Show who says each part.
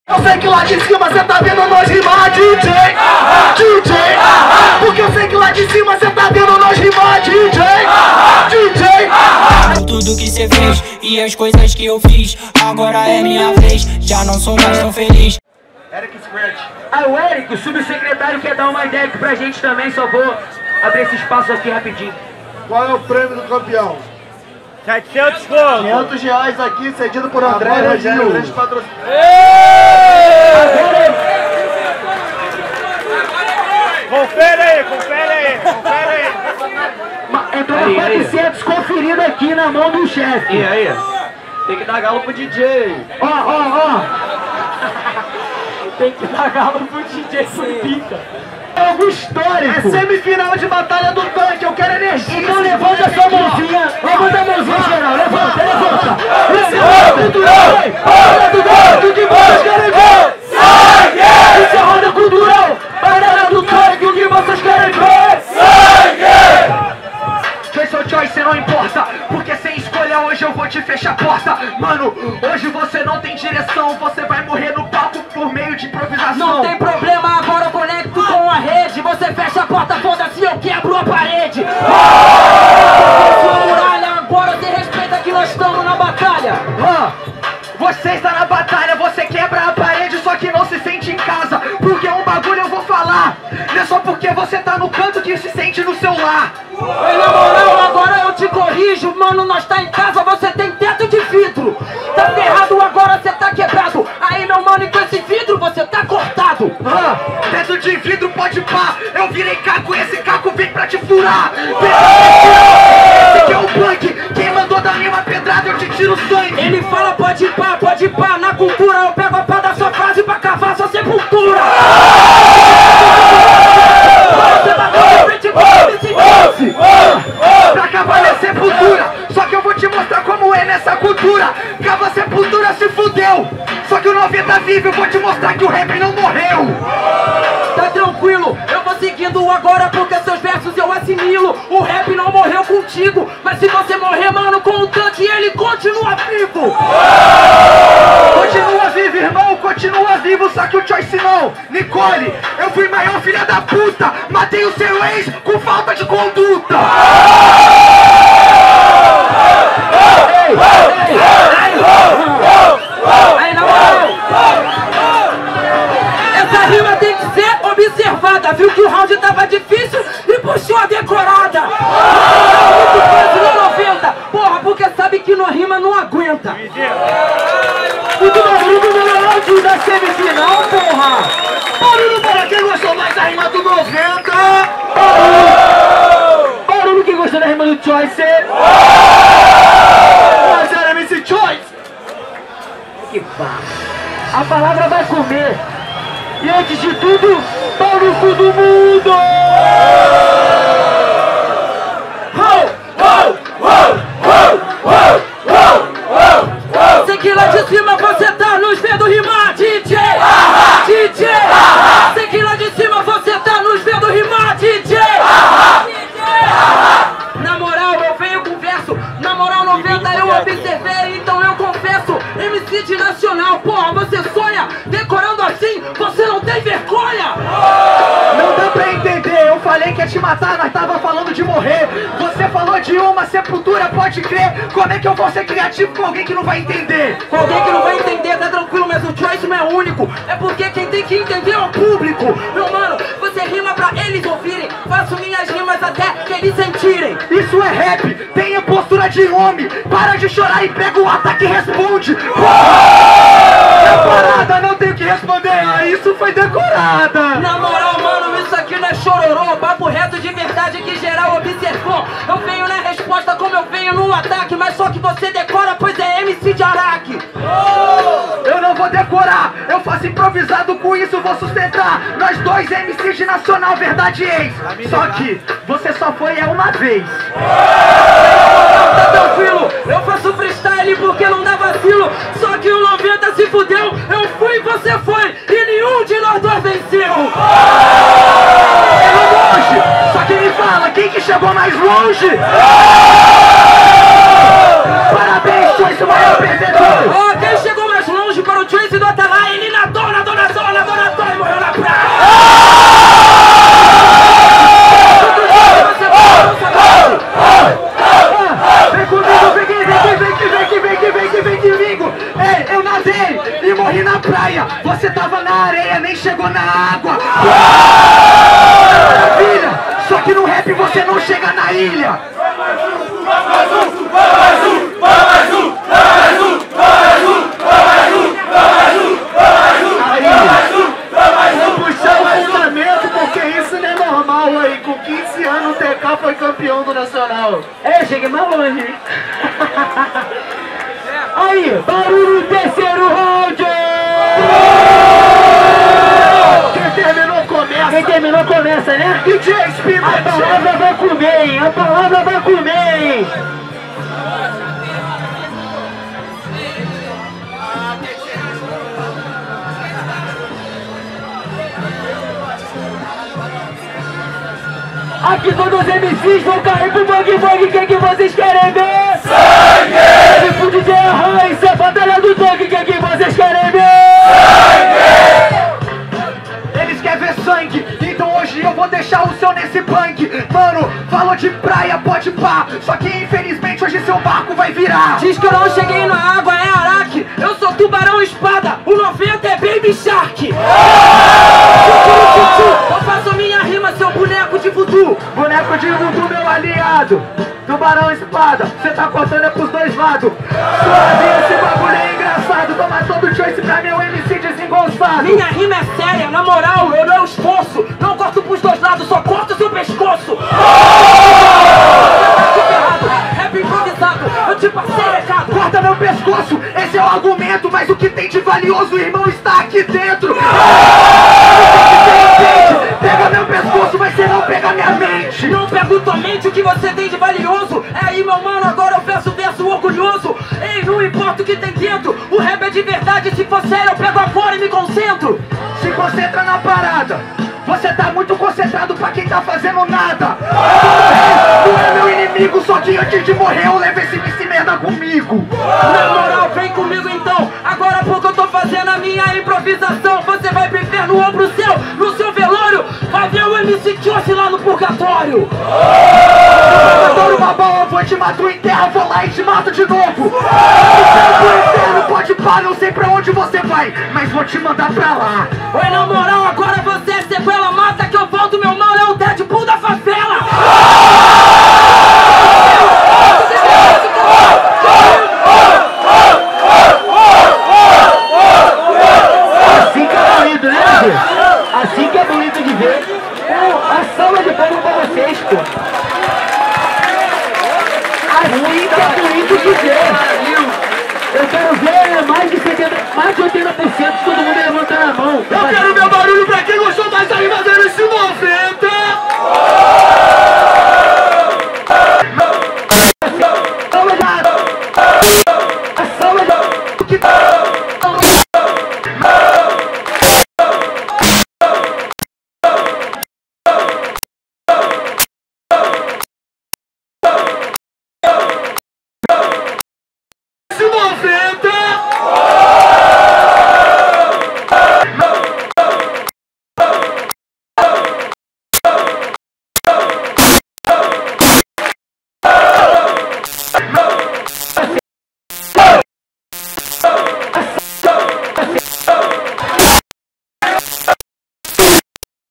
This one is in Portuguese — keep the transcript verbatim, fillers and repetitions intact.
Speaker 1: Eu sei que lá de cima cê tá vendo nós rimar, D J, D J. Porque eu sei que lá de cima cê tá vendo nós rimar, D J, D J.
Speaker 2: Tudo que cê fez e as coisas que eu fiz, agora é minha vez, já não sou mais tão feliz.
Speaker 1: Eric Scratch.
Speaker 3: Ah, o Eric, o subsecretário, quer dar uma ideia aqui pra gente também, só vou abrir esse espaço aqui rapidinho.
Speaker 1: Qual é o prêmio do campeão?
Speaker 4: setecentos conto.
Speaker 1: quinhentos reais aqui, cedido por André Rogério, grande patrocinador.
Speaker 4: Confere aí, confere aí, confere aí.
Speaker 3: Entrou no quatrocentos conferido aqui na mão do chefe.
Speaker 4: E aí? Tem que dar galo pro D J.
Speaker 3: Ó, ó, ó. Tem que dar galo pro D J, foi pica. É algo histórico.
Speaker 1: É semifinal de batalha do tanque, eu quero energia.
Speaker 3: Então levanta a sua mãozinha. Levanta a mãozinha, geral. Levanta, levanta. Levanta, cultural. Batalha do tanque, o que vocês querem ver? Sangue! Isso é roda cultural. Batalha do tanque, o que vocês querem ver?
Speaker 1: Sangue! Choice ou choice não importa, porque sem escolha hoje eu vou te fechar a porta. Mano, hoje você não tem direção, você vai morrer no palco por meio de improvisação.
Speaker 3: Não tem problema, agora eu conecto com a rede. Você fecha a porta, foda-se, eu quebro a parede. Sua muralha, agora você respeita que nós estamos na batalha.
Speaker 1: Ah, você está na batalha, você quebra a parede, só que não se sente em casa. Porque um bagulho eu vou falar, não é só porque você tá no canto que se sente no seu lar.
Speaker 3: Oi, na moral, agora eu te corrijo, mano, nós tá em casa, você tem teto de vidro. Tá ferrado, agora você tá quebrado. Aí, meu mano, e com esse vidro você tá cortado.
Speaker 1: Ah, teto de vidro pode pá, eu virei caco, esse caco vem pra te furar. Esse que é o punk, quem mandou dar minha pedrada eu te tiro sangue.
Speaker 3: Ele fala pode pá, pode pá, na cultura eu pego a pá da sua frase pra cavar sua sepultura.
Speaker 1: Pra acabar na sepultura, só que eu vou te mostrar como é nessa cultura. Cava a sepultura, se fudeu. Só que o noventa vive, eu vou te mostrar que o rap não morreu.
Speaker 3: Tá tranquilo, eu vou seguindo agora porque seus versos eu assimilo. O rap não morreu contigo, mas se você morrer, mano, com o tanque ele continua vivo.
Speaker 1: Continua vivo, irmão, continua vivo, só que o Choice não. Nicole, eu fui maior filha da puta, matei o seu ex com falta de conduta.
Speaker 3: Ei, ei, ei, aí, na moral, essa rima tem que ser observada. Viu que o round tava difícil e puxou a decorada. Muito fácil no noventa, porra, porque sabe que no rima não aguenta. Muito barulho no round da semifinal, porra.
Speaker 1: Barulho para quem gostou mais da rima do noventa.
Speaker 3: Barulho quem gostou da rima do Choice.
Speaker 1: Mas era M C Choice.
Speaker 3: Que pá. A palavra vai comer. E antes de tudo, pau no cu do mundo! Sei que lá de cima você tá nos vendo rimar, D J! D J! Sei que lá de cima você tá nos vendo rimar, D J! Na moral, eu venho com verso. Na moral, noventa eu observei, então eu confesso. M C de nacional, porra, você sonha decorando assim, você não tem vergonha!
Speaker 1: Não dá pra entender, eu falei que ia te matar, nós tava falando de morrer. Você falou de uma sepultura, pode crer. Como é que eu vou ser criativo com alguém que não vai entender?
Speaker 3: Com alguém que não vai entender, tá tranquilo, mas o Choice não é único. É porque quem tem que entender é o público. Meu mano, você rima pra eles ouvirem. Faço minhas rimas até que eles sentirem.
Speaker 1: Isso é rap, tenha postura de homem. Para de chorar e pega o ataque e responde. Na parada, não tenho que responder. Ah, isso foi decorada.
Speaker 3: Na moral, mano, isso aqui não é chororô. Papo reto de verdade que geral observou. Eu venho na resposta como eu venho no ataque, mas só que você decora, pois é M C de Araque.
Speaker 1: Eu não vou decorar, eu faço improvisado, com isso vou sustentar. Nós dois M Cs de nacional, verdade ex. Só que você só foi é uma vez.
Speaker 3: Tá tranquilo, eu faço freestyle porque não dá vacilo. Só que o noventa se fudeu, eu fui e você foi, e nenhum de nós dois venceu.
Speaker 1: Errou longe, só que me fala, quem que chegou mais longe? Parabéns, Choice, o maior perdedor.
Speaker 3: Ó, quem chegou mais longe para o Choice do Atalá, ele nadou
Speaker 1: na praia, você tava na areia, nem chegou na água. Maravilha, só que no rap você não chega na ilha.
Speaker 5: Aí, com quinze anos o T K foi campeão do Nacional.
Speaker 3: É, cheguei mais longe, hein? Aí, barulho terceiro round!
Speaker 5: Quem terminou começa!
Speaker 3: Quem terminou começa, né?
Speaker 5: D J Spin,
Speaker 3: a palavra vai comer, hein? A palavra vai comer, hein? Aqui todos os M Cs vão cair pro bang bang, quem que vocês querem ver? Sangue! E pro D J Arran, isso é batalha do dog, quem que vocês querem ver?
Speaker 1: Sangue! Eles querem ver sangue, então hoje eu vou deixar o seu nesse bang. Mano, falou de praia, pode pá, só que infelizmente hoje seu barco vai virar.
Speaker 3: Diz que eu não cheguei na água, é Araque, eu sou tubarão espada, o noventa é Baby Shark. Eu faço minha rima, seu boneco de voodoo.
Speaker 1: Boneco de voodoo, meu aliado. Tubarão espada, cê tá cortando é pros dois lados. Suave, esse bagulho é engraçado. Toma todo choice pra meu M C desengonçado.
Speaker 3: Minha rima é séria, na moral, eu não esforço. Não corto pros dois lados, só corto seu pescoço. Rap improvisado, eu te passei recado.
Speaker 1: Corta meu pescoço, esse é o argumento. Mas o que tem de valioso, irmão, está aqui dentro. Pega meu pescoço, mas você não pega minha mente.
Speaker 3: Não pego tua mente, o que você tem de valioso. É aí, meu mano, agora eu peço verso orgulhoso. Ei, não importa o que tem dentro, o rap é de verdade. Se for sério, eu pego agora e me concentro.
Speaker 1: Se concentra na parada. Você tá muito concentrado pra quem tá fazendo nada. Não é meu inimigo, só que antes de morrer eu levo esse M C merda comigo.
Speaker 3: Na moral, vem comigo então. Agora porque eu tô fazendo a minha improvisação. Você vai pro inferno ou pro céu, no seu velório. Vai ver o M C Tioce lá no purgatório.
Speaker 1: Eu adoro uma bala, vou te matar em terra, vou lá e te mato de novo. Pro inferno, pode pá, não sei pra onde você vai, mas vou te mandar pra lá.
Speaker 3: Oi, na moral, agora você é sequela. Mata que eu volto, meu mano, é o Deadpool da favela.